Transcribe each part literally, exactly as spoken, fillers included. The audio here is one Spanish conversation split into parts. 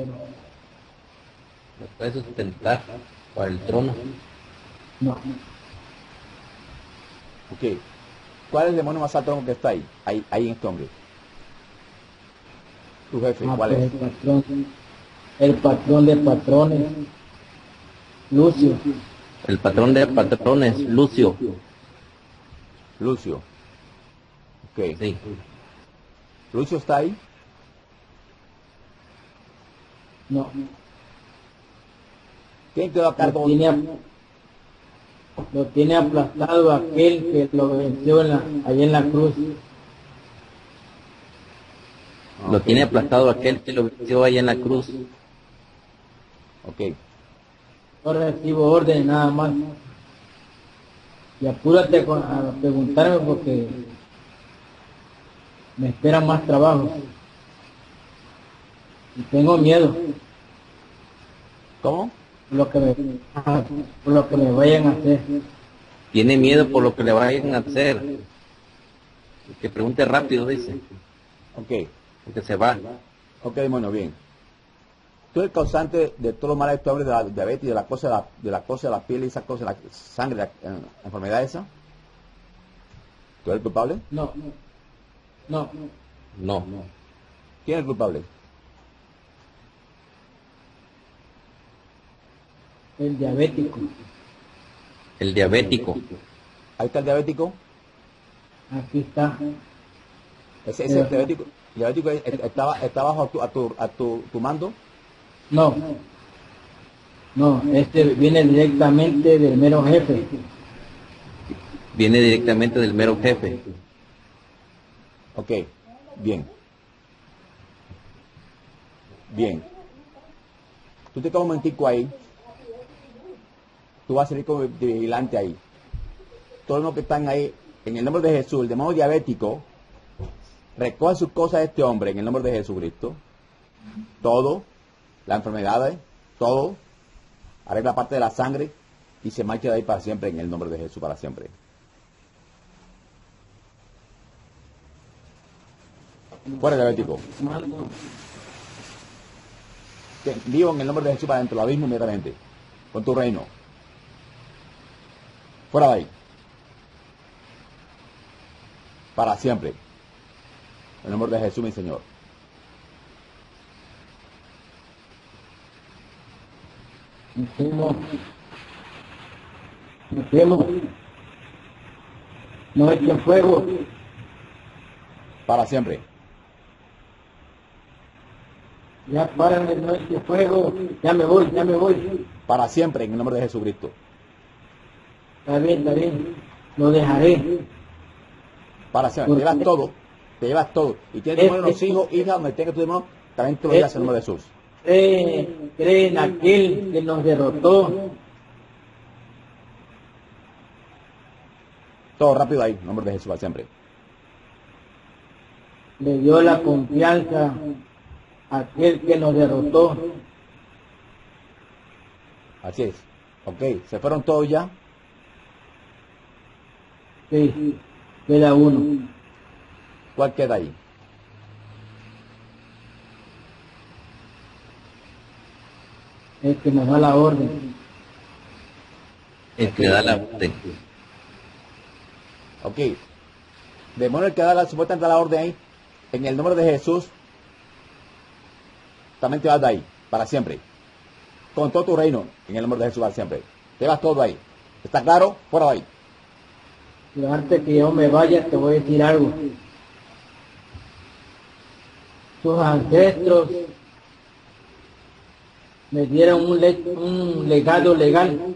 ¿Me puede sustentar para el trono? No. Ok. ¿Cuál es el demonio más alto que está ahí? Ahí, ahí en este hombre. Tu jefe, Ah, ¿cuál pues es? el patrón, el patrón de patrones, Lucio. El patrón de patrones, Lucio. Lucio. Ok. Sí. Lucio está ahí. No. ¿Quién quedó a Lo cargo? tiene, ap- lo tiene aplastado aquel que lo venció en la, allá en la cruz. Lo tiene aplastado aquel que lo venció ahí en la cruz. Ok. No recibo orden nada más. Y apúrate con- a preguntarme porque me espera más trabajo. Y tengo miedo ¿Cómo? por lo que me, por lo que me vayan a hacer. Tiene miedo por lo que le vayan a hacer. Que pregunte rápido, dice. Ok. Porque se va. Ok, bueno, bien. Tú eres el causante de todo lo malo de este hombre, de la diabetes, de la cosa de la, de la cosa de la piel y esa cosa, de la sangre, la, la enfermedad esa. ¿Tú eres el culpable? No, no, No. ¿Quién es el culpable? el diabético. El diabético. Ahí está el diabético. Aquí está. Ese, ese diabético, el diabético estaba, está bajo a tu, a tu, a tu, tu mando. No, no, este viene directamente del mero jefe. Viene directamente del mero jefe. Ok, bien. Bien. Tú te quedas un momentico ahí. Tú vas a salir como vigilante ahí. Todos los que están ahí, en el nombre de Jesús, el demonio diabético, recoge sus cosas de este hombre en el nombre de Jesucristo. Todo, las enfermedades, todo, arregla parte de la sangre y se marcha de ahí para siempre en el nombre de Jesús para siempre. Fuera diabético. Que vivo en el nombre de Jesús para dentro del abismo inmediatamente. Con tu reino. Fuera de ahí. Para siempre. En el nombre de Jesús, mi Señor. Enfermo, enfermo, no echen fuego, Para siempre. ya paran de no echen fuego, ya me voy, ya me voy. Para siempre en el nombre de Jesucristo. Está bien, está bien, lo dejaré. Para siempre. Te llevas todo. Te llevas todo. Y tienes demonios, los hijos, hijas, donde tengas tu demonio, también te lo llevas en el nombre de Jesús. Cree, cree en aquel que nos derrotó. Todo rápido ahí, en el nombre de Jesús para siempre. Le dio la confianza a aquel que nos derrotó. Así es. Ok, se fueron todos ya. Sí, queda uno. ¿Cuál queda ahí? El que nos da la orden. El que da la orden. Ok. Demonio el que da la, supuestamente da la orden ahí, en el nombre de Jesús, también te vas de ahí, para siempre. Con todo tu reino, en el nombre de Jesús para siempre. Te vas todo ahí. ¿Está claro? Fuera de ahí. Y antes que yo me vaya te voy a decir algo. Sus ancestros me dieron un, le- un legado legal.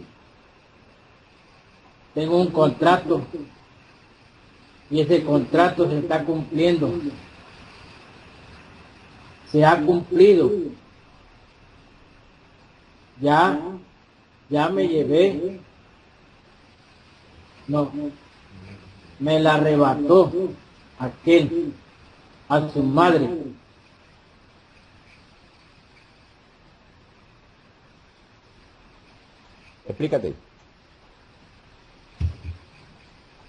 Tengo un contrato y ese contrato se está cumpliendo. Se ha cumplido. Ya, ya me llevé. No, me la arrebató aquel a su madre. Explícate.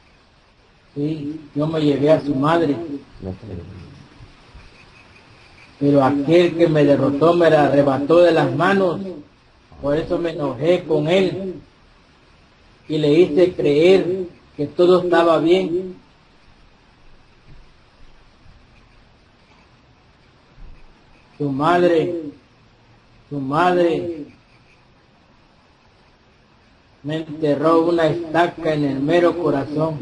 Sí, yo me llevé a su madre. pero aquel que me derrotó me la arrebató de las manos. Por eso me enojé con él y le hice creer que todo estaba bien. Su madre, su madre me enterró una estaca en el mero corazón,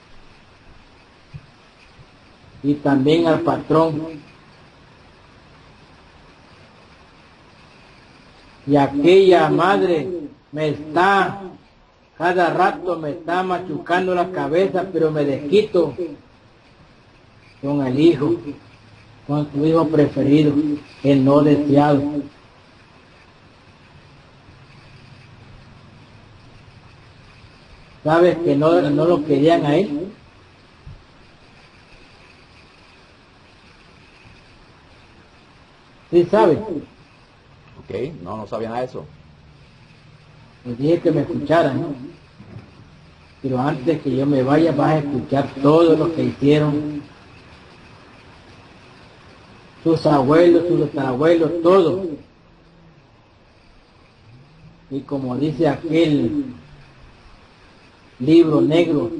y también al patrón. Y aquella madre me está, cada rato me está machucando la cabeza, pero me desquito con el hijo, con su hijo preferido, el no deseado. ¿Sabes que no, no lo querían a él? ¿Sí sabes? Ok, no, no sabía nada de eso. Les dije que me escucharan, ¿no? Pero antes que yo me vaya vas a escuchar todo lo que hicieron sus abuelos, sus tatarabuelos, todo. Y como dice aquel libro negro,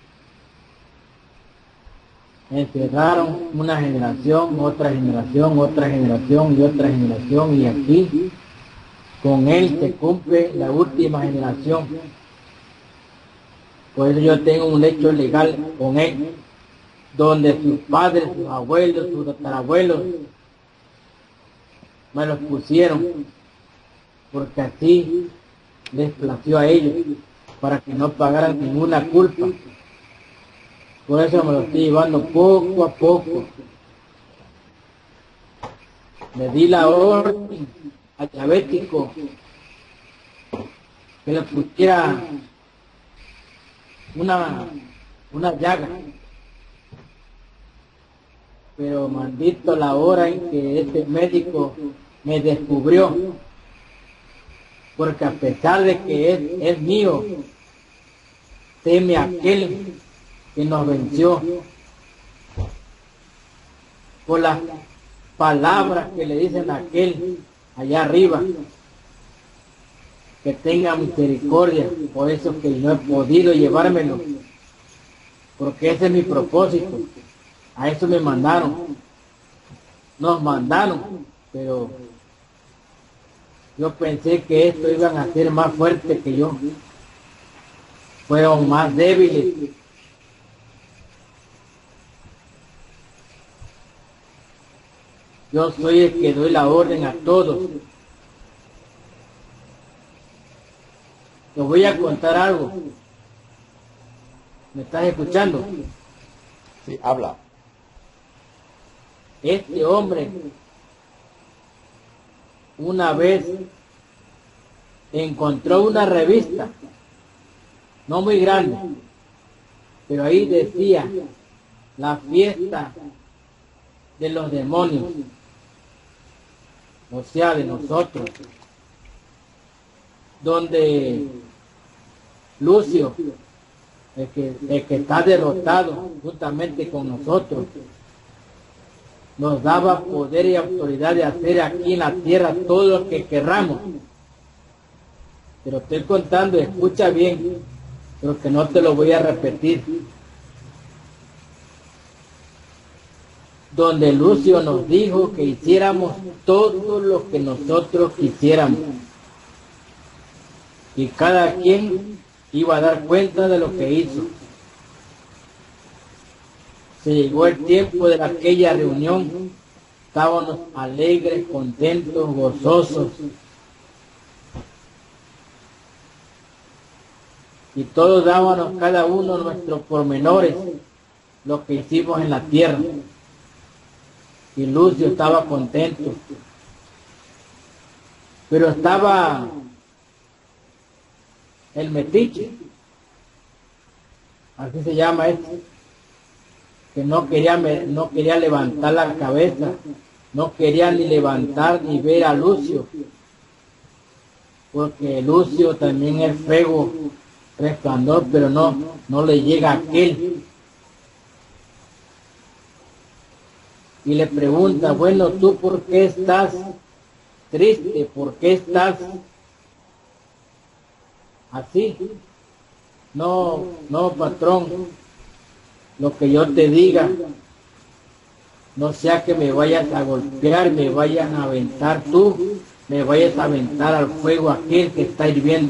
encerraron una generación, otra generación, otra generación y otra generación, y aquí con él se cumple la última generación. Por eso yo tengo un hecho legal con él, donde sus padres, sus abuelos, sus tatarabuelos me los pusieron, porque así les plació a ellos, para que no pagaran ninguna culpa. Por eso me lo estoy llevando poco a poco. Le di la orden al diabético que le pusiera una, una llaga. Pero maldito la hora en que este médico me descubrió, porque a pesar de que es, es mío, teme a aquel que nos venció por las palabras que le dicen a aquel allá arriba, que tenga misericordia. Por eso que no he podido llevármelo, porque ese es mi propósito. A eso me mandaron, nos mandaron, pero yo pensé que esto iban a ser más fuertes que yo, fueron más débiles. Yo soy el que doy la orden a todos. Te voy a contar algo. ¿Me estás escuchando? Sí, habla. Este hombre una vez encontró una revista, no muy grande, pero ahí decía la fiesta de los demonios, o sea, de nosotros, donde Lucio, el que, el que está derrotado juntamente con nosotros, nos daba poder y autoridad de hacer aquí en la tierra todo lo que querramos. Pero estoy contando, escucha bien, porque no te lo voy a repetir. Donde Lucio nos dijo que hiciéramos todo lo que nosotros quisiéramos, y cada quien iba a dar cuenta de lo que hizo. Se llegó el tiempo de aquella reunión, estábamos alegres, contentos, gozosos, y todos dábamos cada uno nuestros pormenores, lo que hicimos en la tierra. Y Lucio estaba contento, pero estaba el metiche, así se llama este, que no quería, no quería levantar la cabeza, no quería ni levantar ni ver a Lucio, porque Lucio también es fuego, resplandor, pero no, no le llega a aquel. y le pregunta, bueno, ¿tú por qué estás triste? ¿Por qué estás así? No, no, patrón, lo que yo te diga, no sea que me vayas a golpear, me vayan a aventar tú, me vayas a aventar al fuego aquel que está hirviendo.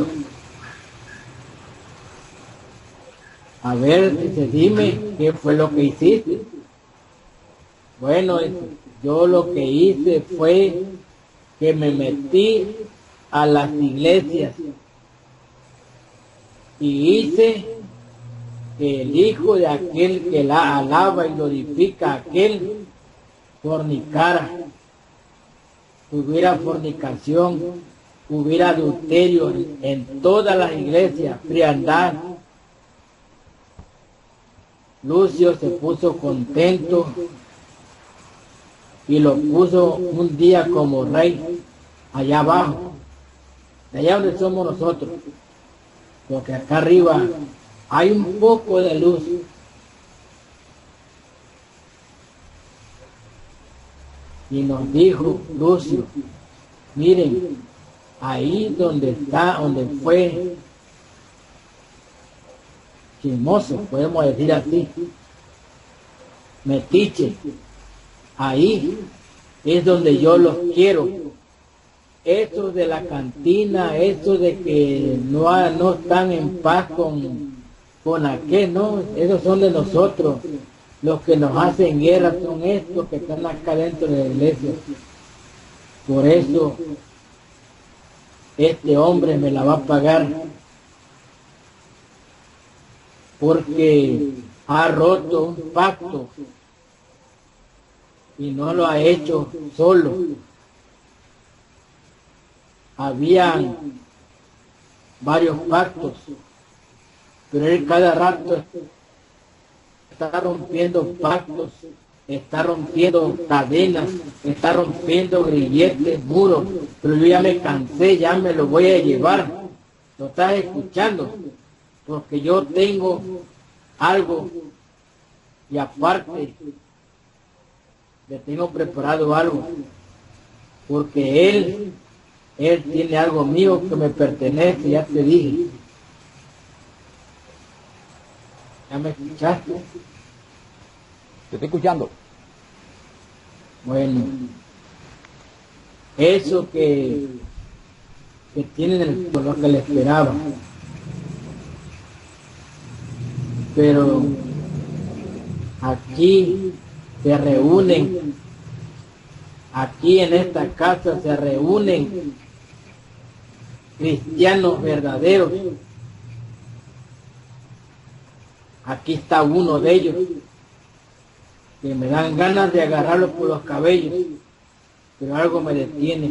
A ver, dice, dime, ¿qué fue lo que hiciste? Bueno, yo lo que hice fue que me metí a las iglesias y hice que el hijo de aquel que la alaba y glorifica a aquel fornicara, hubiera fornicación, hubiera adulterio en, en todas las iglesias, frialdad. Lucio se puso contento y lo puso un día como rey allá abajo, allá donde somos nosotros, porque acá arriba hay un poco de luz. Y nos dijo Lucio, miren, ahí donde está, donde fue chismoso, podemos decir así, metiche, ahí es donde yo los quiero. Estos de la cantina, estos de que no, ha, no están en paz con, con aquel, no, esos son de nosotros. Los que nos hacen guerra son estos que están acá dentro de la iglesia. Por eso este hombre me la va a pagar, porque ha roto un pacto y no lo ha hecho solo. Habían varios pactos, pero él cada rato está rompiendo pactos, está rompiendo cadenas, está rompiendo grilletes, muros, pero yo ya me cansé, ya me lo voy a llevar. ¿Lo estás escuchando? Porque yo tengo algo y aparte le tengo preparado algo, porque él, él tiene algo mío que me pertenece, ya te dije. ¿Ya me escuchaste? Te estoy escuchando. Bueno, eso que, que tienen el, lo que le esperaba. Pero aquí se reúnen, aquí en esta casa se reúnen cristianos verdaderos. Aquí está uno de ellos, que me dan ganas de agarrarlo por los cabellos, pero algo me detiene.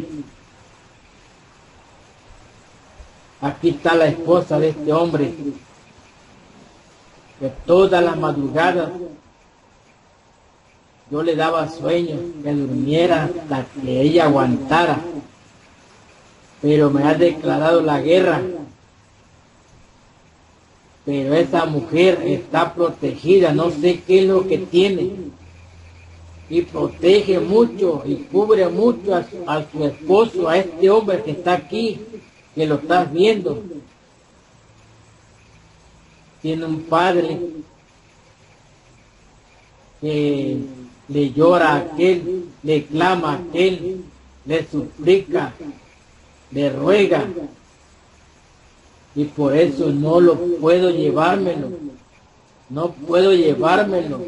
Aquí está la esposa de este hombre, que todas las madrugadas yo le daba sueño, que durmiera hasta que ella aguantara, pero me ha declarado la guerra. Pero esa mujer está protegida, no sé qué es lo que tiene, y protege mucho y cubre mucho a su, a su esposo, a este hombre que está aquí, que lo estás viendo. Tiene un padre que le llora a aquel, le clama a aquel, le suplica, le ruega, y por eso no lo puedo llevármelo, no puedo llevármelo,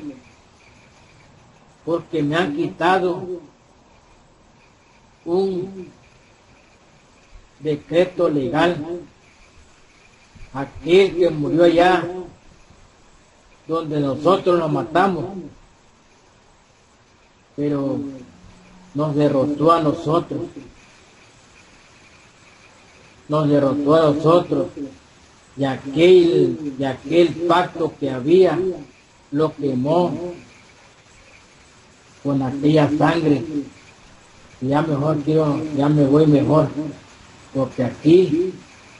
porque me han quitado un decreto legal. Aquel que murió allá donde nosotros lo matamos, pero nos derrotó a nosotros, nos derrotó a nosotros, y aquel, y aquel pacto que había lo quemó con aquella sangre. Y ya mejor quiero, ya me voy mejor, porque aquí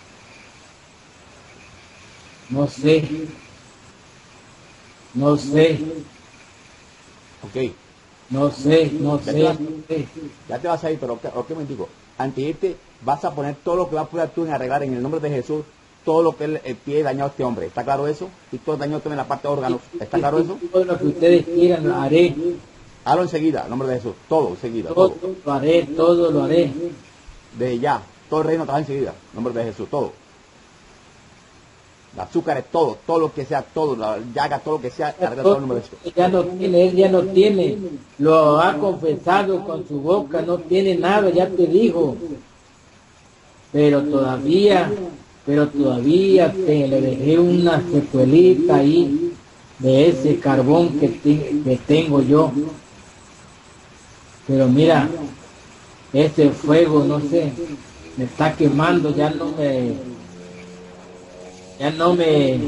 no sé, no sé. Ok. No sé, no Ya sé. te vas, no sé. ya te vas a ir, pero ok, ok, me digo, antes de irte, vas a poner todo lo que vas a poder tú en arreglar en el nombre de Jesús, todo lo que el, el pie dañado a este hombre. ¿Está claro eso? Y todo dañado también la parte de órganos. ¿Está claro eso? Todo lo que ustedes quieran lo haré. Hazlo enseguida, en nombre de Jesús. Todo enseguida, Todo todo. lo haré, todo lo haré. Desde ya, todo el reino trabaja enseguida, en nombre de Jesús, todo. El azúcar es todo, todo lo que sea, todo, la llaga, todo lo que sea, arregla todo en nombre de Jesús. Ya no tiene, él ya no tiene, lo ha confesado con su boca, no tiene nada, ya te dijo. Pero todavía, pero todavía te, le dejé una secuelita ahí de ese carbón que, te- que tengo yo. Pero mira, ese fuego, no sé, me está quemando, ya no me, ya no me,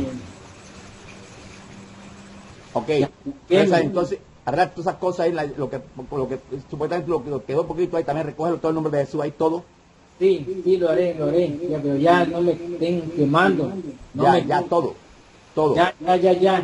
Ok, Ya, Esa, bien. entonces, arregla todas esas cosas ahí, la- lo que, lo que supuestamente lo que lo quedó poquito ahí, también recógelo todo el nombre de Jesús ahí, todo. sí, sí lo haré, lo haré, ya, pero ya no me estén quemando, no Ya, me, ya, todo, todo. ya, ya, ya, ya,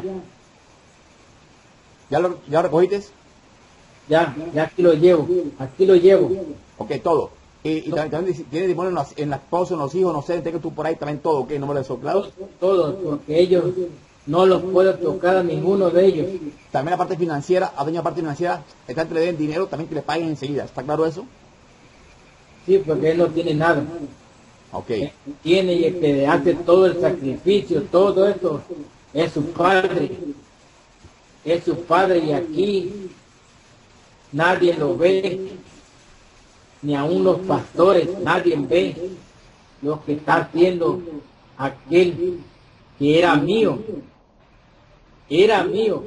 ¿Ya lo, ya lo recogiste? ya, ya aquí lo llevo, aquí lo llevo. Ok, todo. Y, y también, también dice, tiene demonio en, las- en la esposa, en los hijos, no sé, tengo tú por ahí también todo, ok, en nombre de Jesús, claro. Todos, porque ellos no los puedo tocar a ninguno de ellos. También la parte financiera, a la parte financiera, está entre den dinero, también que le paguen enseguida, ¿está claro eso? Sí, porque él no tiene nada. Ok, Él tiene y el que hace todo el sacrificio, todo esto, es su padre. Es su padre y aquí nadie lo ve, ni aun los pastores, nadie ve lo que está haciendo aquel que era mío. Era mío.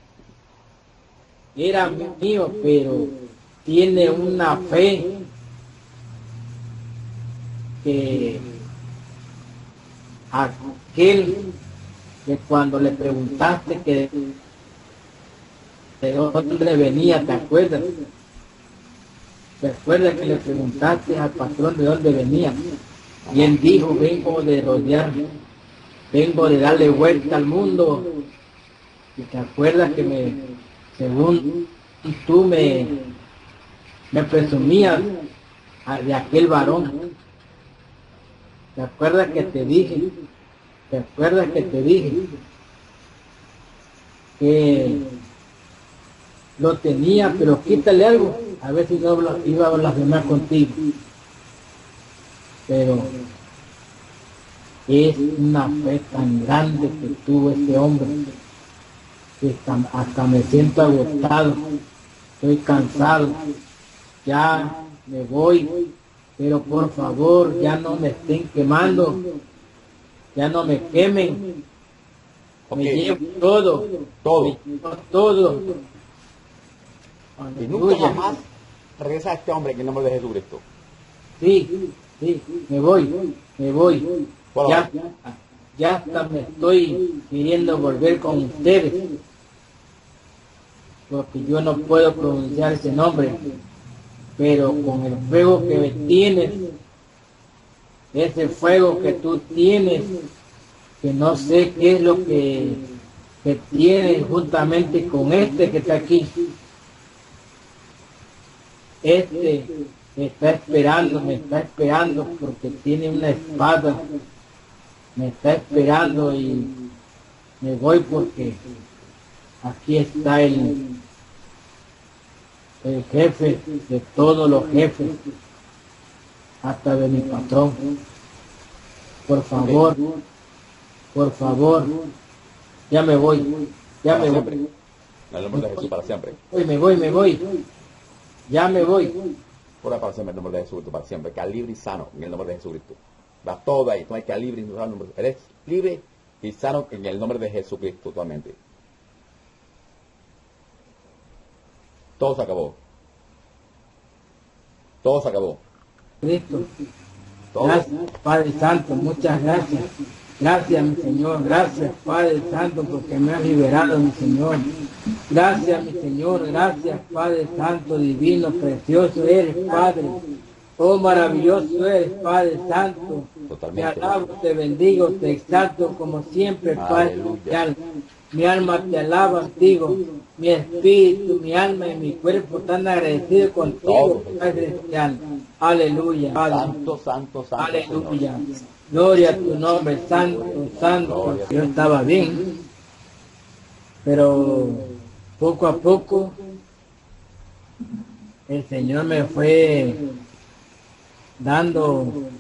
Era mío, pero tiene una fe que aquel que cuando le preguntaste que de dónde venía, ¿te acuerdas? ¿Te acuerdas que le preguntaste al patrón de dónde venía? Y él dijo, vengo de rodear, vengo de darle vuelta al mundo. Y te acuerdas que me, según tú me, me presumías de aquel varón. ¿Te acuerdas que te dije? ¿Te acuerdas que te dije? Que lo tenía, pero quítale algo, a ver si no habla- iba a blasfemar contigo. Pero es una fe tan grande que tuvo este hombre, que hasta, hasta me siento agotado, estoy cansado, ya me voy, pero por favor ya no me estén quemando, ya no me quemen, ok, me llevo todo, todo. me llevo todo. Y nunca Aleluya. jamás regresa a este hombre en el nombre de Jesucristo. Sí, sí, me voy, me voy. Bueno, Ya, ya hasta me estoy queriendo volver con ustedes, porque yo no puedo pronunciar ese nombre, pero con el fuego que me tienes, ese fuego que tú tienes, que no sé qué es lo que, que tienes juntamente con este que está aquí. Este me está esperando, me está esperando porque tiene una espada, me está esperando y me voy porque aquí está el, el jefe de todos los jefes, hasta de mi patrón. Por favor, por favor, ya me voy, ya para me siempre. voy, En el nombre de Jesús, para siempre. Voy, me voy, me voy, ya me voy. Fuera para siempre, en el nombre de Jesucristo, para siempre. Queda libre y sano en el nombre de Jesucristo. Va todo ahí, tú hay que quedar libre y sano. Eres libre y sano en el nombre de Jesucristo, totalmente. Todo se acabó. Todo se acabó. Cristo. Todo. Gracias, Padre Santo, muchas gracias. Gracias, mi Señor. Gracias, Padre Santo, porque me has liberado, mi Señor. Gracias, mi Señor. Gracias, Padre Santo, divino, precioso eres, Padre. Oh, maravilloso eres, Padre Santo. Te Totalmente. alabo, te bendigo, te exalto como siempre, Padre. Aleluya. celestial. Mi alma te alaba, digo. mi espíritu, mi alma y mi cuerpo están agradecidos contigo, Padre Celestial. Aleluya. Santo, santo, santo. Aleluya. Señor. Gloria a tu nombre, santo, santo. Gloria. Yo estaba bien, pero poco a poco el Señor me fue dando